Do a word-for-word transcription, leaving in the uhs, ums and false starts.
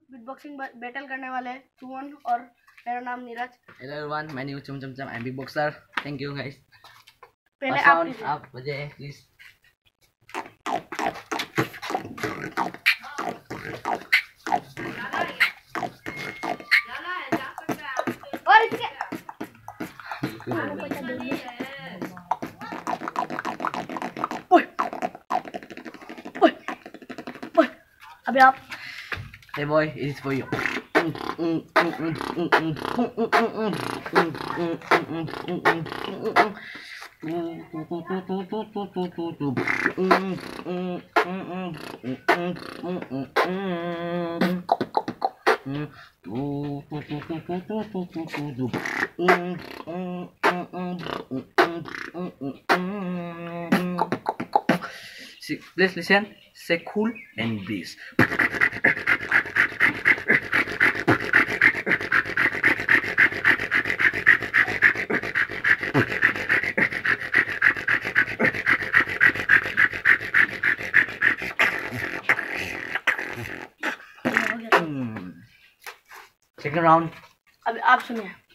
Beatboxing battle करने वाले सुमन और मेरा नाम नीरज। हेलो एवरीवन, मैं न्यू चम चम चम I am big boxer. Thank you guys. पहले आप आप बजे प्लीज। और इसके ओए ओए ओए अभी आप Hey boy, it is for you. See, please listen. Say cool and this. Second round. अभी आप सुनिए।